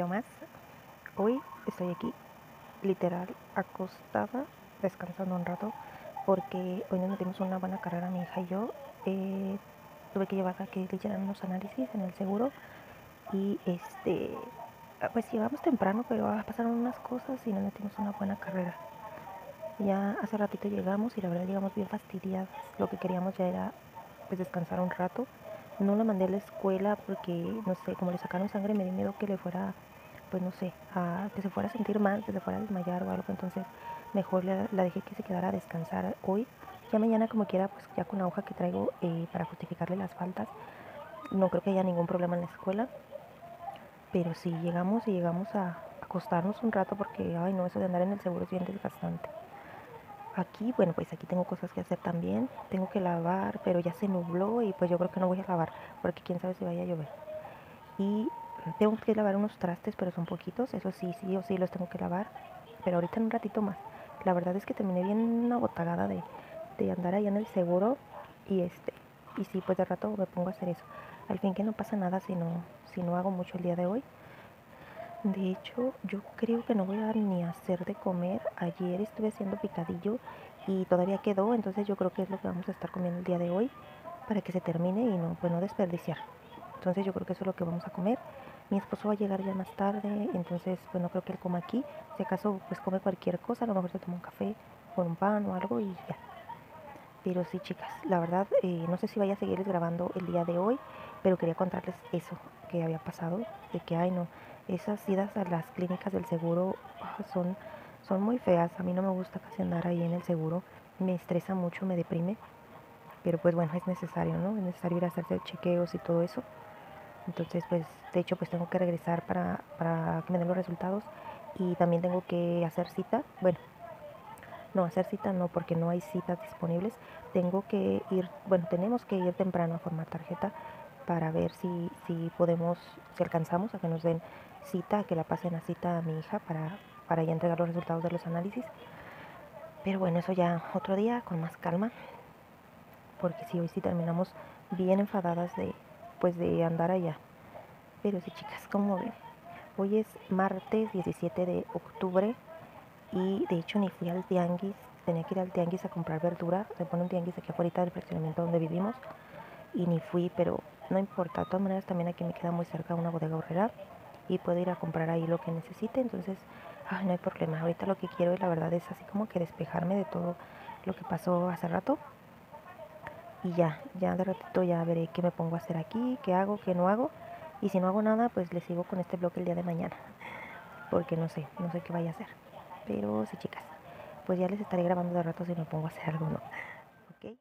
video más. Hoy estoy aquí, literal, acostada, descansando un rato, porque hoy nos metimos una buena carrera mi hija y yo. Tuve que llevarla a que le hicieran unos análisis en el seguro y pues llegamos temprano, pero pasaron unas cosas y nos metimos una buena carrera. Ya hace ratito llegamos y la verdad llegamos bien fastidiadas. Lo que queríamos ya era pues descansar un rato. No la mandé a la escuela porque, no sé, como le sacaron sangre me dio miedo que le fuera, pues no sé, que se fuera a sentir mal, que se fuera a desmayar o algo. Entonces mejor la dejé que se quedara a descansar hoy. Ya mañana como quiera, pues ya con la hoja que traigo para justificarle las faltas, no creo que haya ningún problema en la escuela. Pero si llegamos a acostarnos un rato porque, ay no, eso de andar en el seguro es bien desgastante. Aquí, bueno, pues aquí tengo cosas que hacer también. Tengo que lavar, pero ya se nubló y pues yo creo que no voy a lavar porque quién sabe si vaya a llover. Y tengo que lavar unos trastes, pero son poquitos. Eso sí, sí o sí los tengo que lavar. Pero ahorita en un ratito más. La verdad es que terminé bien agotagada de andar allá en el seguro. Y y sí, pues de rato me pongo a hacer eso. Al fin que no pasa nada si no hago mucho el día de hoy. De hecho, yo creo que no voy a ni hacer de comer. Ayer estuve haciendo picadillo y todavía quedó, entonces yo creo que es lo que vamos a estar comiendo el día de hoy para que se termine y no, pues no desperdiciar. Entonces yo creo que eso es lo que vamos a comer. Mi esposo va a llegar ya más tarde, entonces pues no creo que él coma aquí. Si acaso pues come cualquier cosa, a lo mejor se toma un café con un pan o algo y ya. Pero sí, chicas, la verdad, no sé si vaya a seguirles grabando el día de hoy, pero quería contarles eso que había pasado, de que, ay no, esas idas a las clínicas del seguro son muy feas. A mí no me gusta casi andar ahí en el seguro, me estresa mucho, me deprime, pero pues bueno, es necesario, ¿no? Es necesario ir a hacerse chequeos y todo eso. Entonces, pues, de hecho, pues tengo que regresar para que me den los resultados y también tengo que hacer cita. Bueno, no, hacer cita no, porque no hay citas disponibles. Tengo que ir, bueno, tenemos que ir temprano a formar tarjeta para ver si podemos, si alcanzamos a que nos den cita, a que la pasen a cita a mi hija para ya entregar los resultados de los análisis. Pero bueno, eso ya otro día con más calma, porque si hoy sí terminamos bien enfadadas pues de andar allá. Pero sí, chicas, como ven, hoy es martes 17 de octubre y de hecho ni fui al tianguis. Tenía que ir al tianguis a comprar verdura. Se pone un tianguis aquí afuera del fraccionamiento donde vivimos y ni fui, pero no importa. De todas maneras también aquí me queda muy cerca una bodega horrera y puedo ir a comprar ahí lo que necesite. Entonces, ay, no hay problema. Ahorita lo que quiero y la verdad es así como que despejarme de todo lo que pasó hace rato. Y ya de ratito ya veré qué me pongo a hacer aquí, qué hago, qué no hago. Y si no hago nada, pues le sigo con este blog el día de mañana. Porque no sé qué vaya a hacer. Pero sí, chicas, pues ya les estaré grabando de rato si me pongo a hacer algo, ¿no? ¿Ok?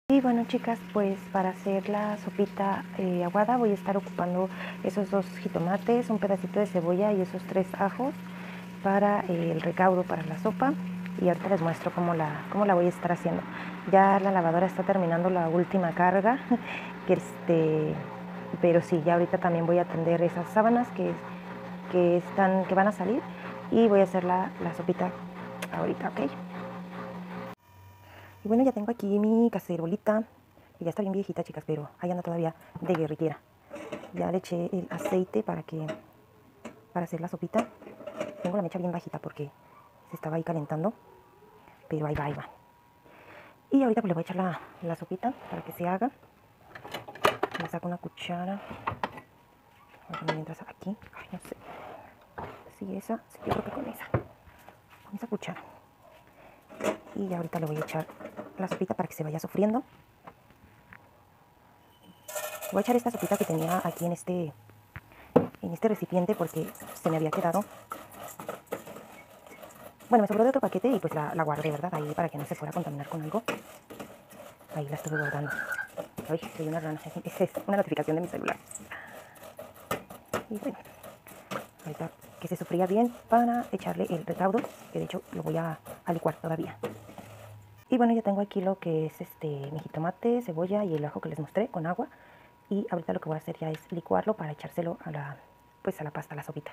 Y bueno, chicas, pues para hacer la sopita aguada voy a estar ocupando esos 2 jitomates, un pedacito de cebolla y esos 3 ajos para el recaudo para la sopa. Y ahorita les muestro cómo la voy a estar haciendo. Ya la lavadora está terminando la última carga, pero sí, ya ahorita también voy a tender esas sábanas que van a salir y voy a hacer la sopita ahorita, ¿ok? Y bueno, ya tengo aquí mi cacerolita, que ya está bien viejita, chicas, pero ahí anda todavía de guerrillera. Ya le eché el aceite para hacer la sopita. Tengo la mecha bien bajita porque se estaba ahí calentando, pero ahí va, ahí va. Y ahorita pues le voy a echar la sopita para que se haga. Le saco una cuchara. Voy a poner mientras aquí. Ay, no sé. Sí, esa. Sí, yo creo que con esa cuchara. Y ya ahorita le voy a echar la sopita para que se vaya sofriendo. Voy a echar esta sopita que tenía aquí en este recipiente porque se me había quedado. Bueno, me sobró de otro paquete y pues la guardé, ¿verdad? Ahí para que no se fuera a contaminar con algo. Ahí la estuve guardando. Ay, soy una rana. Esa es una notificación de mi celular. Y bueno, ahorita que se sofría bien para echarle el recaudo, que de hecho lo voy a licuar todavía. Y bueno, ya tengo aquí lo que es mi jitomate, cebolla y el ajo que les mostré con agua. Y ahorita lo que voy a hacer ya es licuarlo para echárselo a la pasta, a la sopita.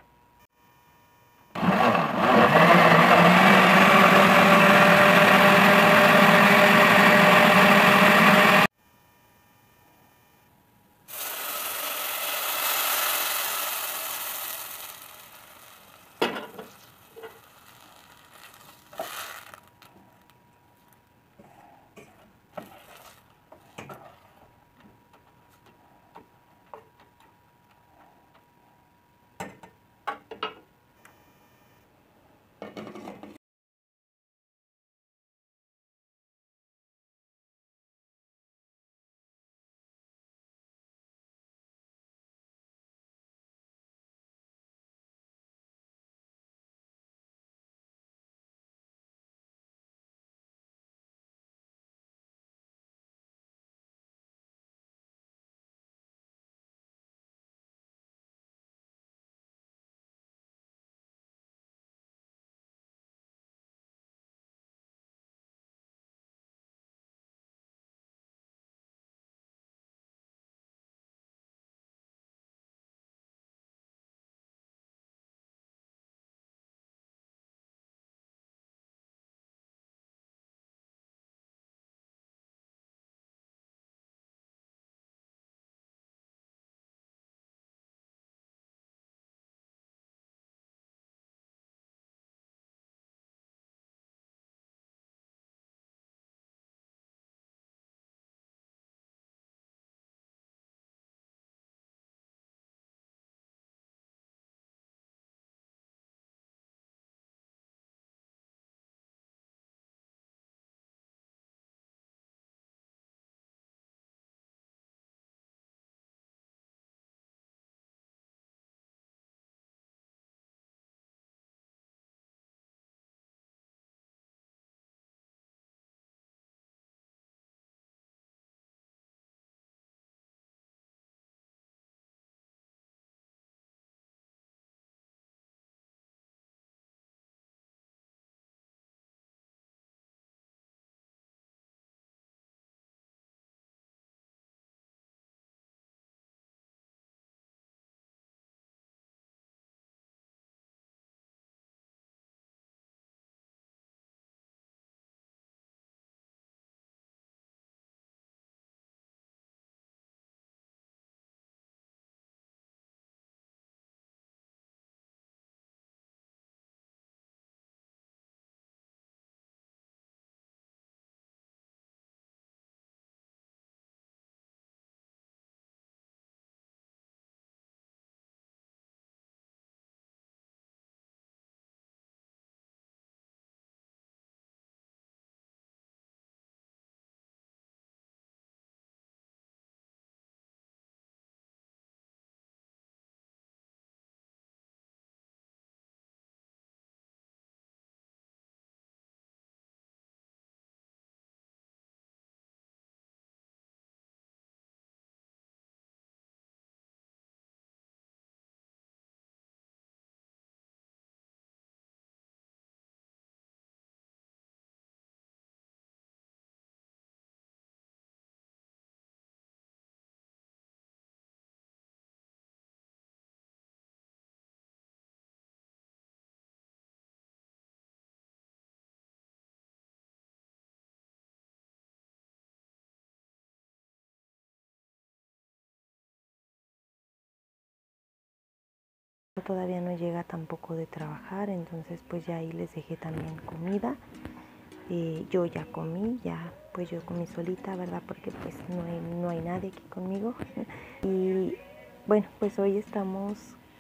todavía no llega tampoco de trabajar, entonces pues ya ahí les dejé también comida. Yo ya comí, ya pues yo comí solita, ¿verdad? Porque pues no hay nadie aquí conmigo. Y bueno, pues hoy estamos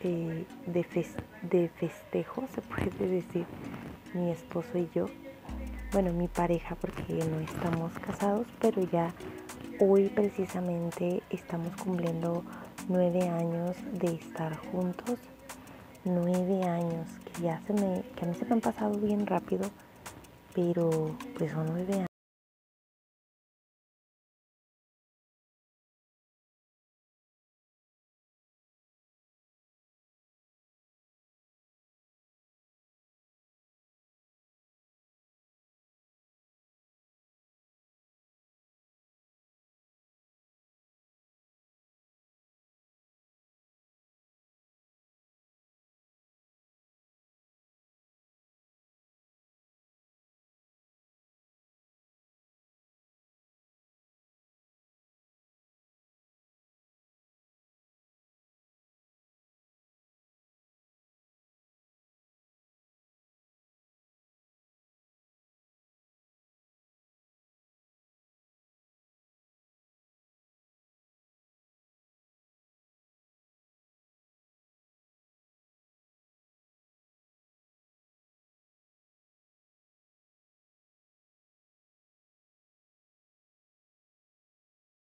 de festejo, se puede decir, mi esposo y yo. Bueno, mi pareja, porque no estamos casados, pero ya hoy precisamente estamos cumpliendo 9 años de estar juntos. 9 años, que a mí se me han pasado bien rápido, pero pues son 9 años.